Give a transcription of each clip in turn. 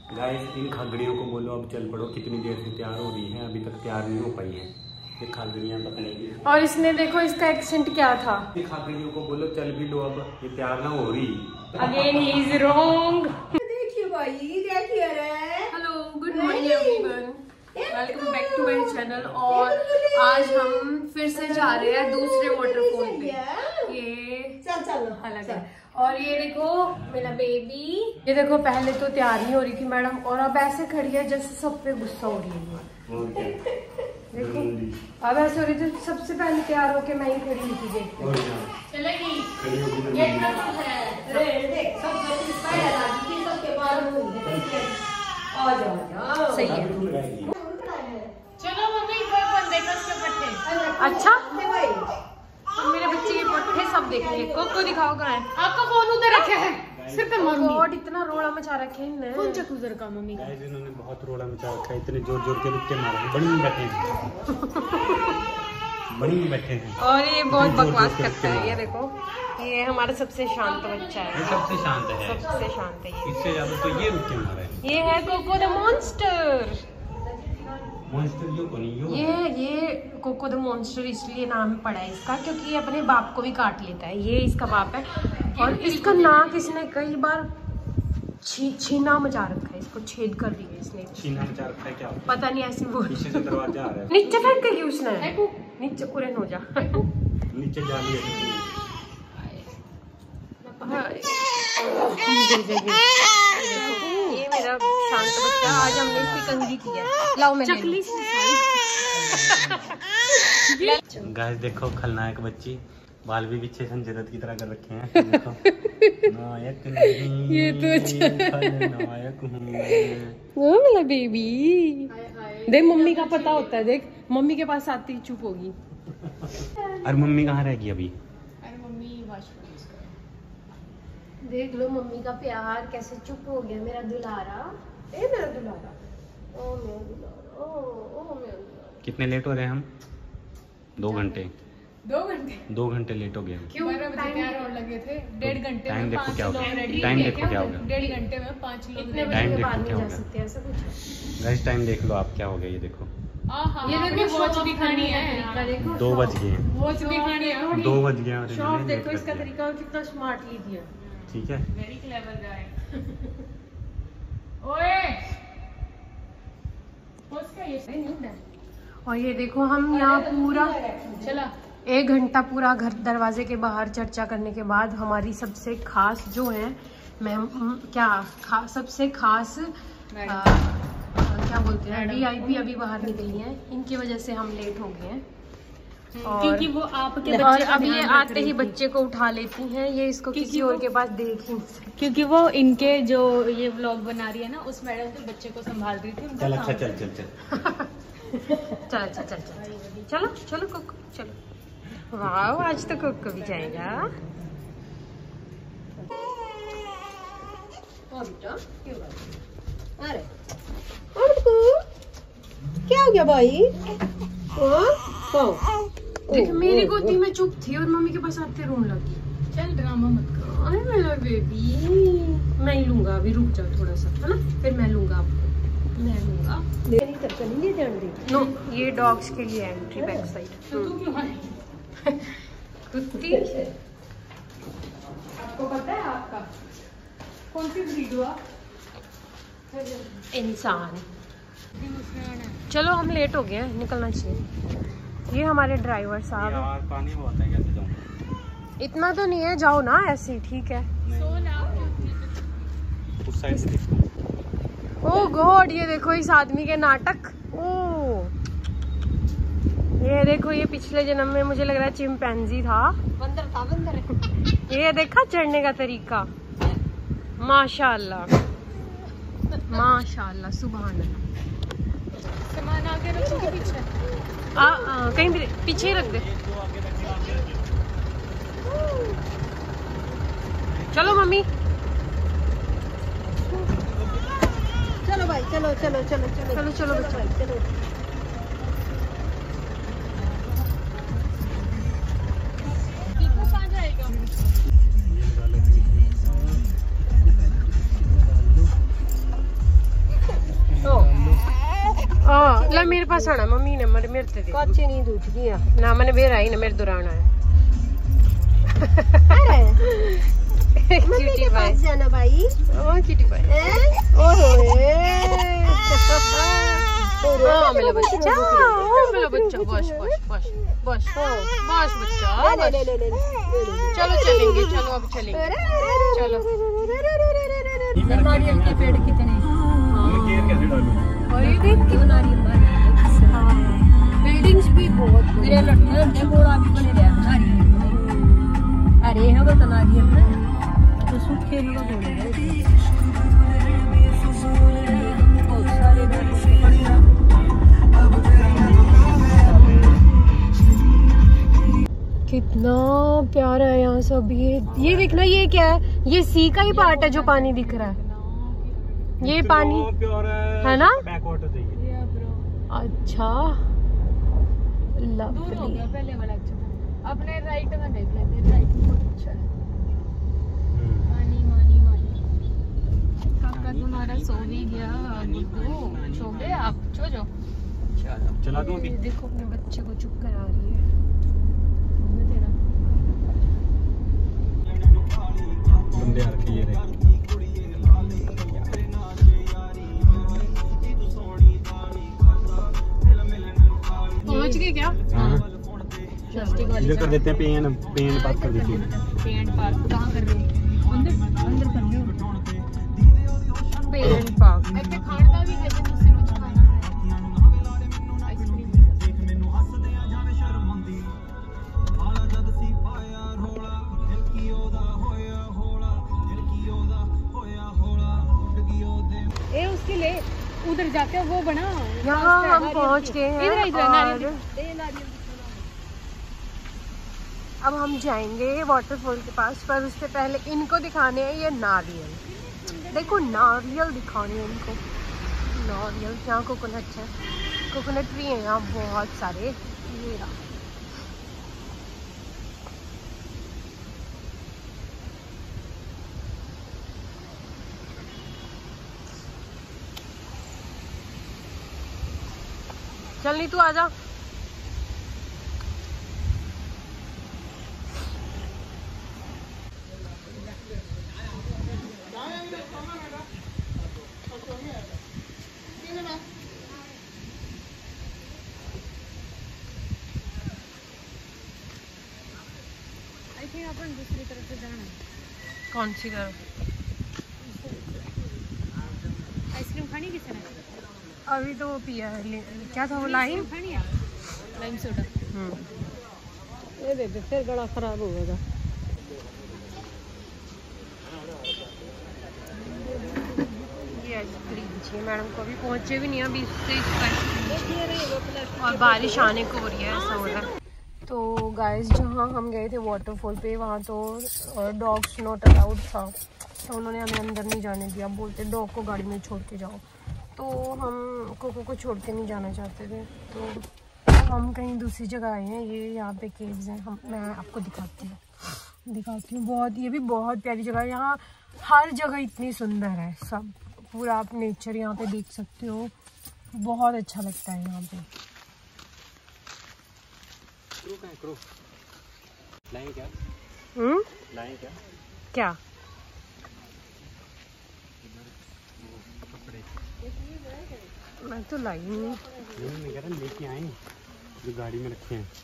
Guys in खागड़ियों को बोलो अब चल पड़ो, कितनी देर से तैयार हो रही है, अभी तक तैयार नहीं हो पाई है ये खागड़ियाँ पकड़ेगी। और इसने देखो इसका एक्सेंट क्या था। खागड़ियों को बोलो चल भी लो, अब ये तैयार ना हो रही। Again he is wrong. देखिए भाई, देखिए रे। Hello, good morning everyone, welcome back to my channel. और आज हम फिर से जा रहे हैं दूसरे वाटरफॉल पे। ये चलो अलग है। और ये देखो मेरा बेबी, ये देखो पहले तो तैयार नहीं हो रही थी मैडम, और अब ऐसे खड़ी है जैसे सब पे गुस्सा हो रही है। देखो अब ऐसे हो रही थी, सबसे पहले तैयार होके मैं ही खड़ी थी। देखो चलेगी सही है। चलो मम्मी कौन देखा उसके पट्टे। अच्छा तो मेरे बच्चे के पट्टे सब देख लिए। को दिखाओ कहाँ है आपका फोन? उधर रखे है सिर पे मम्मी। गॉड इतना रोड़ा मचा रखे हैं इन्होंने। कौन चक उधर का मम्मी? गाइस इन्होंने बहुत रोड़ा मचा रखा है, इतने जोर जोर के रुक के मारे, बड़ी में बैठे हैं बड़ी में बैठे हैं। और ये बहुत बकवास करता है। ये देखो ये हमारा सबसे शांत बच्चा है। सबसे शांत है, सबसे शांत है ये। इससे ज्यादा तो ये रुक के मारा है। ये है कोको द मॉन्स्टर। ये कोको द मॉन्स्टर इसलिए नाम पड़ा है इसका क्योंकि ये अपने बाप को भी काट लेता है। ये इसका बाप है। और इसका नाक इसने कई बार छीना मचा रखा है, इसको छेद कर दिया इसने। छीना मचा रखा है क्या? पता नहीं ऐसी वो पीछे से दरवाजा आ रहा है। नीचे फेंक गई उसने। नीचे कुरन हो जा। नीचे जा लिया। ये मेरा शांत बच्चा, आज हमने इसकी कंघी की है। लाओ मैं चकली गाइस देखो खलनायक बच्ची, बाल भी पीछे संजय दत्त की तरह कर रखे हैं। देखो नायक नहीं, ये तो अच्छा नायक हूँ। वो मेरा बेबी देख, मम्मी का पता होता है। देख मम्मी के पास आती ही चुप होगी। और मम्मी कहाँ रहेगी अभी? अरे मम्मी देख लो मम्मी का प्यार कैसे चुप हो गया। मेरा दुलारा, ए मेरा दुलारा, ओ मेरा दुलारा, ओ मेरा दुलारा। कितने लेट हो रहे हैं हम? 2 घंटे। 2 घंटे लेट हो गए। क्यों? 12 बजे तैयार होने लगे थे। 1.5 घंटे टाइम में देखो 5 क्या लोग होगा। रेडी। टाइम देखो क्या होगा। 1.5 घंटे में 5 लोग। इतने टाइम बजे के देखो बाद क्या नहीं जा होगा। सकते ऐसा कुछ। गाइस टाइम देख लो आप क्या हो गया। ये देखो ये देखो वॉच भी खानी है। देखो 2 बज गए हैं। वॉच भी खानी है। 2 बज गए और शॉप देखो इसका तरीका कितना स्मार्टली दिया। ठीक है। Very clever guy. ओए उसका ये सही नहीं है। और ये देखो हम यहाँ पूरा चला 1 घंटा पूरा घर दरवाजे के बाहर चर्चा करने के बाद हमारी सबसे खास जो है सबसे खास क्या बोलते हैं VIP अभी बाहर निकली है। इनकी वजह से हम लेट हो गए हैं। क्योंकि वो आपके बच्चे, और अब ये आते ही बच्चे को उठा लेती हैं। ये इसको किसी और के पास देख ही नहीं सकती क्योंकि वो इनके जो ये व्लॉग बना रही है ना, उस मैडम के बच्चे को संभाल रही थी। चल अच्छा चल चलो चलो कोको चलो। वाह आज तो कोको भी जाएगा। अरे क्या हो गया भाई? देख मेरी गोदी में चुप थी और मम्मी के पास आते रोने लगी। चल ड्रामा मत करो। अरे मेरा बेबी, मैं ही लूंगा अभी, रुक जाओ थोड़ा सा है ना, फिर मैं लूंगा आपको। मैं लूंगा नो, ये डॉग्स के लिए एंट्री बैक साइड। तो तू क्यों है? कुत्ती आपको पता है आपका कौन सी ब्रीड हुआ? इंसान। चलो हम लेट हो गए, निकलना चाहिए। ये हमारे ड्राइवर साहब। यार पानी बहुत है, कैसे जाऊं? इतना तो नहीं है, जाओ ना ऐसे ही ठीक है। उस साइड से देखो। ओह गॉड ये देखो इस आदमी के नाटक। ओह ये देखो, ये पिछले जन्म में मुझे लग रहा है चिंपैंजी था। बंदर था, बंदर। ये देखा चढ़ने का तरीका, माशाल्लाह माशाल्लाह सुभान अल्लाह। सामान आगे रखो कि पीछे? कहीं भी पीछे ही रख दे। चलो मम्मी चलो भाई, चलो चलो चलो चलो चलो चलो बच्चों चलो। कहाँ जाएगा? ला मेरे पास आना मम्मी ने मेरे ते कच्ची नींद उठ गया ना मैंने बेर आई ना मेरे दौरान आया। मम्मी के पास जाना भाई। ओ क्यूटी भाई मेरा बच्चा बस बच्चा चलो चलेंगे, चलो अब चलेंगे, चलो। नारियल के पेड़ कितने और ये देख कितना नारियल, बिल्डिंग्स भी बहुत घोड़ा भी बने रहा। अरे है वो तो नारियल है तो सूट खेल लो बहुत सारे कितना प्यारा है यहाँ सब। ये देखना, ये क्या है? ये सी का ही पार्ट है जो पानी दिख रहा है। ये पानी है ना? अच्छा लवली। पहले वाला अच्छा, अपने राइट में देख लेते, राइट में बहुत अच्छा है। मानी मानी मानी काका तुम्हारा सो भी गया, गुड्डू सो गए आप? सो जाओ, चला दूं अभी। देखो अपने बच्चे को चुप करा रही है। बंदे आ रखे ये रे। पहुंच गए क्या? इधर कर देते हैं, पेन पार्क कर देते हैं। पेंट पार्क कहाँ कर रहे हो? अंदर कर रहे हो? पेन पार्क ऐसे खाना भी है, मुझसे कुछ खाना है, आइसक्रीम। ए उसके लिए उधर जाते हैं, वो बना यहाँ हम पहुँच गए हैं। इधर इधर नारियल। अब हम जाएंगे वाटरफॉल के पास, पर उससे पहले इनको दिखाने हैं ये नारियल। देखो नारियल दिखाने हैं इनको, नारियल। यहाँ कोकोनट है, कोकोनट ट्री है यहाँ बहुत सारे। ये रहा। चल नहीं तू आजा। आई थिंक अपन दूसरी तरफ से जाना है। कौन सी तरफ? आइसक्रीम खानी किसने? अभी तो वो पिया है, क्या था वो? लाइम खानी है, लाइम सोडा। ये बेबे फिर गला खराब होगा। ये आइसक्रीम चाहिए मैडम को। अभी पहुंचे भी नहीं, अभी इससे और बारिश आने को हो रही है, ऐसा हो रहा है। तो गाइस जहाँ हम गए थे वाटरफॉल पे, वहाँ तो डॉग्स नॉट अलाउड था, तो उन्होंने हमें अंदर नहीं जाने दिया। बोलते डॉग को गाड़ी में छोड़ के जाओ, तो हम कोको को छोड़ के नहीं जाना चाहते थे। तो हम कहीं दूसरी जगह आए हैं। ये यहाँ पे केव्स हैं, मैं आपको दिखाती हूँ। बहुत, ये भी बहुत प्यारी जगह है। यहाँ हर जगह इतनी सुंदर है, सब पूरा आप नेचर यहाँ पे देख सकते हो। बहुत अच्छा लगता है यहाँ पे। लाएं क्या? लाएं क्या? क्या? मैं तो लाई नहीं। मैं कह रहा लेके आए जो गाड़ी में रखे हैं।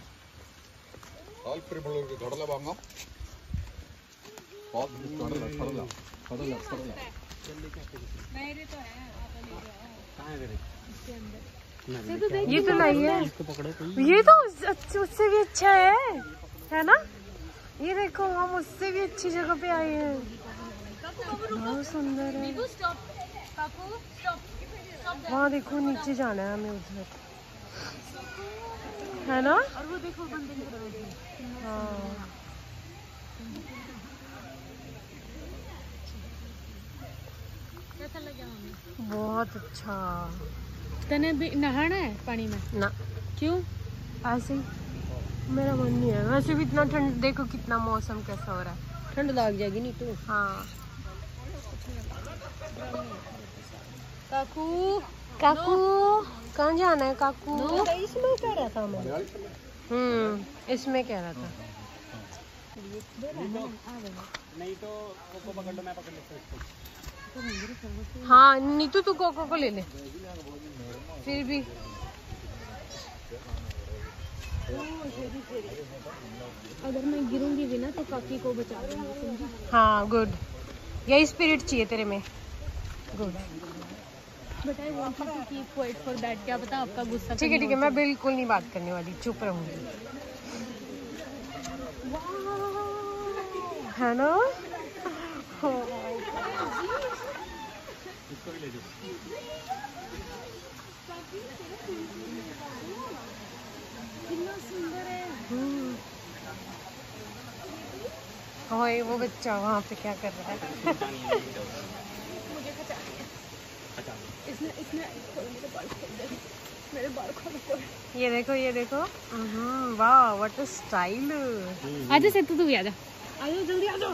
ये तो लाई है, ये तो उससे भी अच्छा है ना? ये देखो हम उससे भी अच्छी जगह पे आए हैं, बहुत सुंदर है। वहाँ देखो नीचे जाना है हमें उधर, है ना? और वो देखो बंदे हाँ कैसा लगा हमें? बहुत अच्छा। तने भी नहाना है पानी में ना? क्यों? ऐसे ही मेरा मन नहीं है। वैसे भी इतना ठंड, देखो कितना मौसम कैसा हो रहा है। ठंड लग जाएगी नहीं तो। हाँ काकू काकू कहाँ जाना है काकू? इसमें कह रहा था मैं। इसमें कह रहा था। नहीं तो कोको पकड़ लो, मैं पकड़ लेता हूँ। हाँ नीतू तू कोको को ले ले। फिर भी अगर मैं गिरूंगी भी ना तो काकी को बचा लूंगी। हाँ गुड, यही स्पिरिट चाहिए तेरे में। Good. But I want you to keep quite for that. क्या पता आपका गुस्सा। ठीक है मैं बिल्कुल नहीं बात करने वाली, चुप रहूंगी, है ना? इसको भी ले दो। कितना सुंदर है। ओए वो बच्चा वहाँ पे क्या कर रहा है? मुझे इसने मेरे बाल खोल दे। ये देखो वाह व्हाट अ स्टाइल। आजा सेतु तू भी आजा, आजा जल्दी आजा।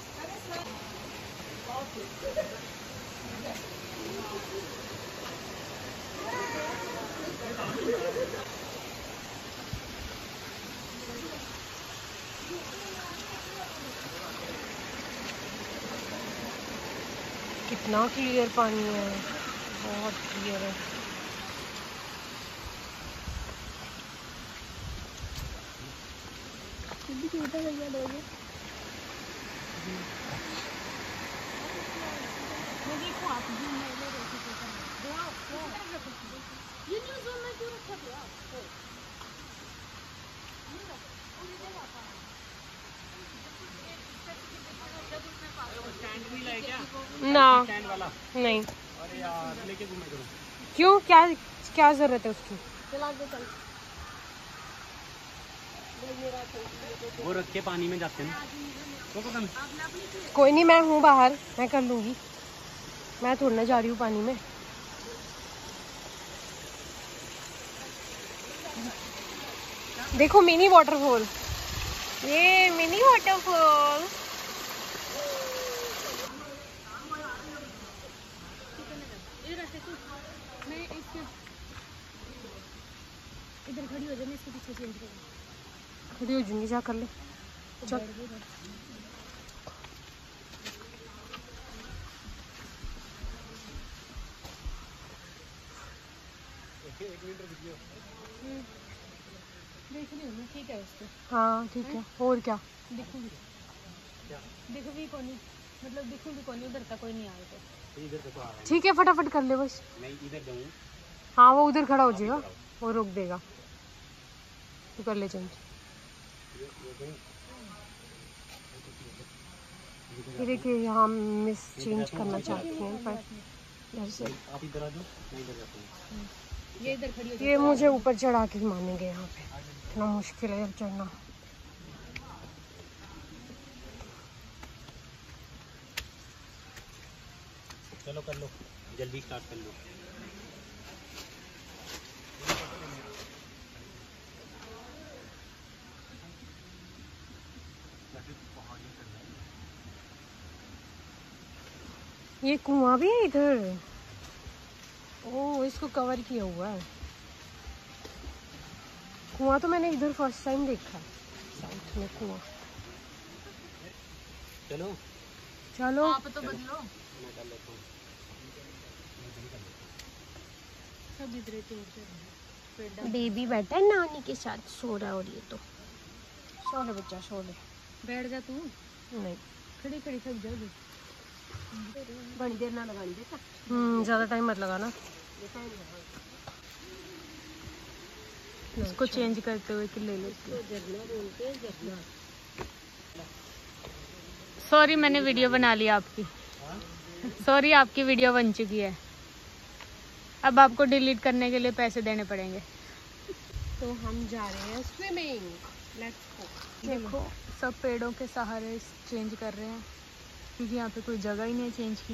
कितना क्लियर पानी है, बहुत क्लियर है। ना नहीं, अरे यार लेके घूमे करो। क्यों, क्या जरूरत है उसकी? वो रख के पानी में जाते हैं। कोई नहीं, मैं हूँ बाहर, मैं कर लूंगी। मैं थोड़ा ना जा रही हूँ पानी में। देखो मिनी वाटरफॉल, ये मिनी वाटरफॉल। इधर खड़ी हो जाए, मैं इसके पीछे चेंज करूँ। खड़ी हो जाऊंगी, जा कर ले चल। देख रही हूँ मैं, ठीक है उसको। हाँ ठीक है, और क्या देखूंगी, देखो भी कौन, मतलब देखूंगी कौन, उधर तक कोई नहीं आया तो इधर तक आ रहा है। ठीक है, फटाफट कर ले बस। नहीं इधर जाऊँ। हाँ वो उधर खड़ा हो जाएगा, वो रोक देगा। तू कर ले चेंज। ये देखिए यहाँ मिस चेंज करना चाहती हैं पर इधर से। आप इधर आ जाओ, मैं इधर जाता हूँ। ये इधर खड़ी हो। ये मुझे ऊपर चढ़ा के मानेंगे, यहाँ पे इतना मुश्किल है चढ़ना। चलो कर लो, जल्दी स्टार्ट कर लो। ये कुआं भी है इधर। ओह इसको कवर किया हुआ है। कुआं तो मैंने इधर फर्स्ट टाइम देखा है, साउथ में कुआं। चलो चलो आप तो बदलो। मैं कर लेता हूँ। सब इधर चोर बेबी बैठा है नानी के साथ, सो रहा है। और ये तो सो ले बच्चा, सो ले। बैठ जा तू, नहीं खड़ी खड़ी थक जाओगी। बड़ी देर ना लगानी बेटा। ज़्यादा टाइम मत लगाना। इसको चेंज करते हुए कि ले लो। सॉरी मैंने वीडियो बना लिया आपकी, सॉरी आपकी वीडियो बन चुकी है। अब आपको डिलीट करने के लिए पैसे देने पड़ेंगे। तो हम जा रहे हैं स्विमिंग, लेट्स गो। देखो सब पेड़ों के सहारे चेंज कर रहे हैं क्योंकि यहाँ पे कोई जगह ही नहीं चेंज की।